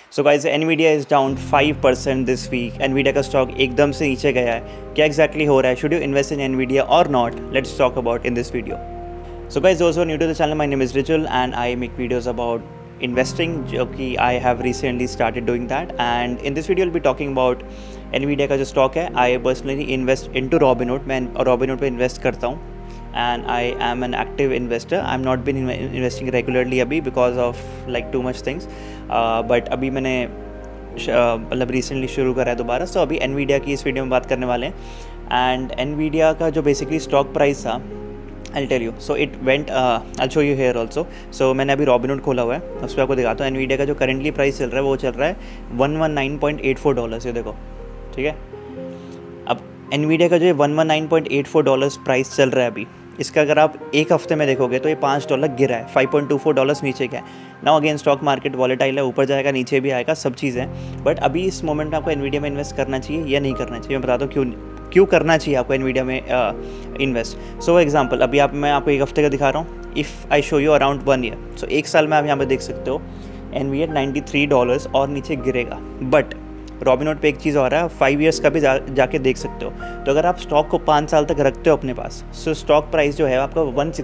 So guys, Nvidia is down 5% this week. Nvidia का stock एकदम से नीचे गया है। क्या एग्जैक्टली हो रहा है? Should you invest in Nvidia और not? Let's talk about in this video. So guys, दोस्तों new to the channel, my name is ritual and I make videos about investing, जो कि I have recently started doing that. And in this video will be talking about Nvidia का जो stock है। I personally invest into Robinhood। मैं Robinhood पे invest करता हूँ and I am an active investor. I am not been investing regularly अभी because of like too much things, but अभी मैंने मतलब रिसेंटली शुरू करा है दोबारा। सो अभी एनवीडिया की इस वीडियो में बात करने वाले हैं। एंड एनवीडिया का जो बेसिकली स्टॉक प्राइस था, I'll tell you. So it went, I'll show you here also. So मैंने अभी Robinhood खोला हुआ है, उस पर आपको दिखाता हूँ। एनवीडिया का जो करेंटली प्राइस चल रहा है वो चल रहा है $119.84। ये देखो, ठीक है। अब एनवीडिया का जो $119.84 प्राइस चल रहा है अभी, इसका अगर आप एक हफ्ते में देखोगे तो ये $5 गिरा है, $5.24 नीचे गया है। Now again stock market volatile है, ऊपर जाएगा नीचे भी आएगा, सब चीज़ है। बट अभी इस मोमेंट में आपको एनवीडिया में इन्वेस्ट करना चाहिए या नहीं करना चाहिए, मैं बताता हूँ क्यों करना चाहिए आपको एनवीडिया में इन्वेस्ट। सो एग्जांपल, अभी मैं आपको एक हफ्ते का दिखा रहा हूँ। If I show you around 1 year, so एक साल में आप यहाँ पे देख सकते हो एनवीडिया $93 और नीचे गिरेगा। बट Robinhood पे एक चीज़ और है, 5 ईयर्स का भी जाके देख सकते हो। तो अगर आप स्टॉक को 5 साल तक रखते हो अपने पास, सो स्टॉक प्राइस जो है आपका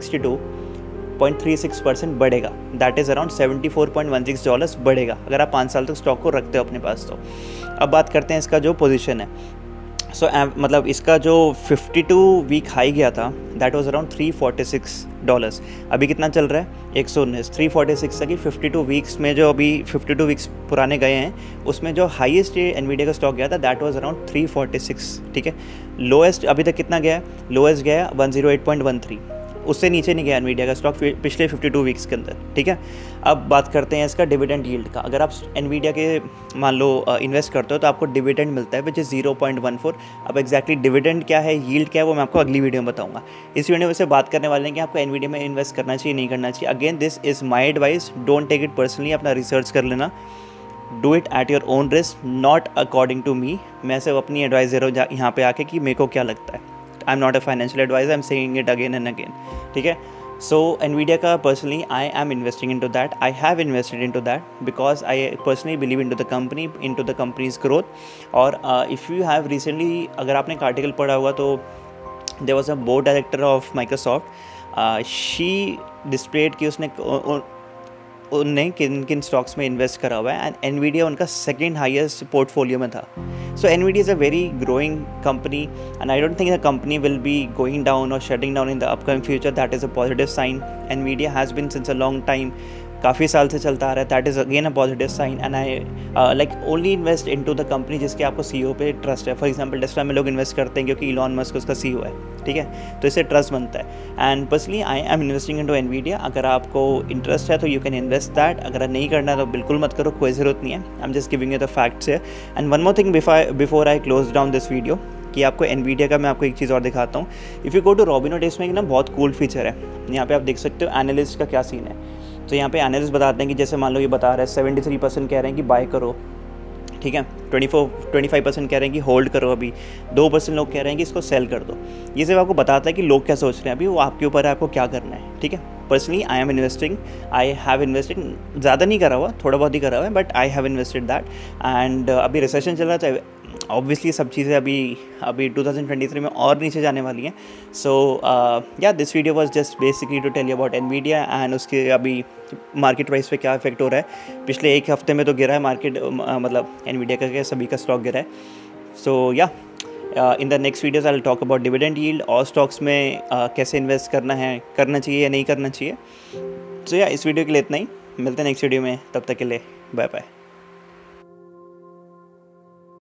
162.36% बढ़ेगा। दैट इज़ अराउंड $74.16 बढ़ेगा अगर आप 5 साल तक स्टॉक को रखते हो अपने पास। तो अब बात करते हैं इसका जो पोजीशन है। सो मतलब इसका जो 52 वीक हाई गया था, दैट वाज अराउंड $346। अभी कितना चल रहा है? 119। 346 था कि 52 वीक्स में, जो अभी 52 वीक्स पुराने गए हैं, उसमें जो हाईएस्ट एनवीडिया का स्टॉक गया था दैट वाज अराउंड 346, ठीक है। लोएस्ट अभी तक कितना गया है? लोएस्ट गया है 108.13। उससे नीचे नहीं गया एनवीडिया का स्टॉक पिछले 52 वीक्स के अंदर, ठीक है। अब बात करते हैं इसका डिविडेंड यील्ड का। अगर आप एनवीडिया के मान लो इन्वेस्ट करते हो तो आपको डिविडेंड मिलता है विच इज़ 0.14। अब एक्जैक्टली डिविडेंड क्या है, यील्ड क्या है, वो मैं आपको अगली वीडियो में बताऊंगा। इस वीडियो में से बात करने वाले हैं कि आपको एनवीडिया में इन्वेस्ट करना चाहिए, नहीं करना चाहिए। Again this is my advice, don't take it personally, अपना रिसर्च कर लेना। Do it at your own risk, not according to me. मैं सिर्फ अपनी एडवाइस दे रहा हूँ यहाँ पे आके कि मेरे को क्या लगता है। I am not a financial advisor, I am saying it again and again, ठीक है। सो एनवीडिया का personally I am investing into that, I have invested into that because I personally believe into the company, into the company's growth. और if you have recently, अगर आपने एक article पढ़ा होगा तो there was a board director of Microsoft, she displayed कि उनने किन किन स्टॉक्स में इन्वेस्ट करा हुआ है एंड एनवीडिया उनका सेकंड हाईएस्ट पोर्टफोलियो में था। So NVIDIA is a very growing company and I don't think the company will be going down or shutting down in the upcoming future. That is a positive sign. NVIDIA has been since a long time, काफ़ी साल से चलता आ रहा है। That is again a positive sign and I like only invest into the company जिसके आपको CEO पे ट्रस्ट है। फॉर एग्जांपल टेस्ला में लोग इन्वेस्ट करते हैं क्योंकि इलॉन मस्क उसका CEO है, ठीक है, तो इससे ट्रस्ट बनता है। And personally I am investing into Nvidia. अगर आपको इंटरेस्ट है तो यू कैन इन्वेस्ट दैट, अगर नहीं करना है तो बिल्कुल मत करो, कोई ज़रूरत नहीं है। I am just giving you the facts है। And one more thing before I close down this video, कि आपको एनवीडिया का मैं आपको एक चीज़ और दिखाता हूँ। If you go to Robinhood, इसमें एक ना बहुत कूल फीचर है। यहाँ पे आप देख सकते हो एनालिस्ट का क्या सीन है। तो यहाँ पे एनालिस्ट बताते हैं कि जैसे मान लो ये बता रहा है 73% कह रहे हैं कि बाय करो, ठीक है, 25% कह रहे हैं कि होल्ड करो, अभी 2% लोग कह रहे हैं कि इसको सेल कर दो। ये सिर्फ आपको बताता है कि लोग क्या सोच रहे हैं, अभी वो आपके ऊपर है आपको क्या करना है, ठीक है। Personally I am investing, I have invested, ज़्यादा नहीं करा हुआ, थोड़ा बहुत ही करा हुआ है, but I have invested that. And अभी रिसेशन चल रहा था, ऑब्वियसली सब चीज़ें अभी 2023 में और नीचे जाने वाली हैं। So yeah this video was just basically to tell you about Nvidia and उसके अभी मार्केट प्राइस पे क्या इफेक्ट हो रहा है। पिछले एक हफ्ते में तो गिरा है मार्केट, मतलब एनवीडिया का क्या सभी का स्टॉक गिरा है। So yeah in the next videos I will talk about dividend yield और स्टॉक्स में कैसे इन्वेस्ट करना है, करना चाहिए या नहीं करना चाहिए। सो या इस वीडियो के लिए इतना ही, मिलते हैं नेक्स्ट वीडियो में, तब तक के लिए बाय बाय।